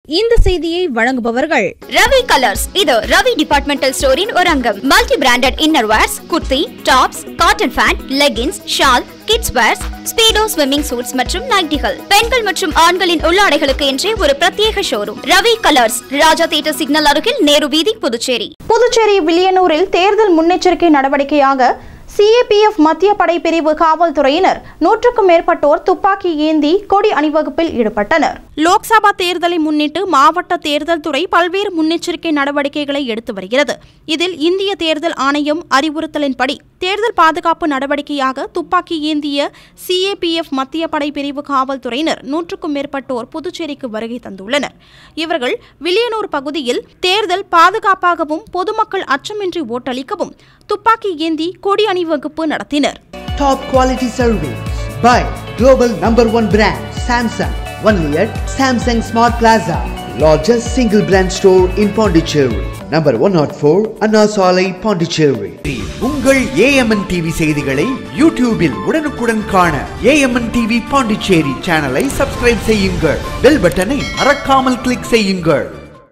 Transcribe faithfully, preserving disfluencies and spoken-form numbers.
இந்த செய்தியை வழங்குபவர்கள் ரவி கலர்ஸ். இது ரவி டிபார்ட்மெண்டல் ஸ்டோரின் ஒரு அங்கம். Multi branded innerwears, kurti, tops, cotton pant, leggings, shawl, kids wears, Speedo swimming suits மற்றும் நைட்டிகள். பெண்கள் மற்றும் ஆண்களின் உள்ளாடைகளுக்கு என்றே ஒரு பிரத்யேக showroom. Ravi colours, Raja theatre signal அருகில், நேரு வீதி, புதுச்சேரி. புதுச்சேரி வில்லியனூரில் தேர்தல் முன்னெச்சரிக்கை நடவடிக்கையாக சி ஏ பி எஃப் மத்திய படை பிரிவு காவல்துறையினர் நூற்றுக்கும் மேற்பட்டோர் துப்பாக்கி ஏந்தி கொடி அணிவகுப்பில் ஈடுபட்டனர். லோக்சபா தேர்தலை முன்னிட்டு மாவட்ட தேர்தல் துறை பல்வேறு முன்னெச்சரிக்கை நடவடிக்கைகளை எடுத்து வருகிறது. இதில் இந்திய தேர்தல் ஆணையம் அறிவுறுத்தலின்படி தேர்தல் பாதுகாப்பு நடவடிக்கையாக துப்பாக்கி ஏந்திய சி ஏ பி எஃப் மத்திய படை பிரிவு காவல்துறையினர் நூற்றுக்கும் மேற்பட்டோர் புதுச்சேரிக்கு வருகை தந்துள்ளனர். இவர்கள் வில்லியனூர் பகுதியில் தேர்தல் பாதுகாப்பாகவும் பொதுமக்கள் அச்சமின்றி ஓட்டளிக்கவும் துப்பாக்கி ஏந்தி கொடி அணிவகுப்பு நடத்தினர். Top quality service by global number one brand Samsung. Only at Samsung Smart Plaza, largest single brand store in Pondicherry. Number one oh four Anna Salai, Pondicherry. உங்கள் A M N T V செய்திகளை யூடியூபில் உடனுக்குடன் காண A M N T V Pondicherry சேனலை subscribe செய்யுங்கள். Bell பட்டனை மறக்காமல் click செய்யுங்கள்.